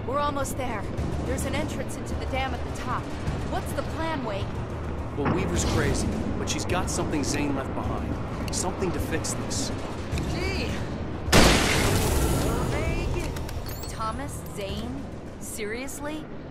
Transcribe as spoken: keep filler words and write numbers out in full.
We're almost there. There's an entrance into the dam at the top. What's the plan, Wake? Well, Weaver's crazy, but she's got something Zane left behind. Something to fix this. Gee! Thomas? Zane? Seriously?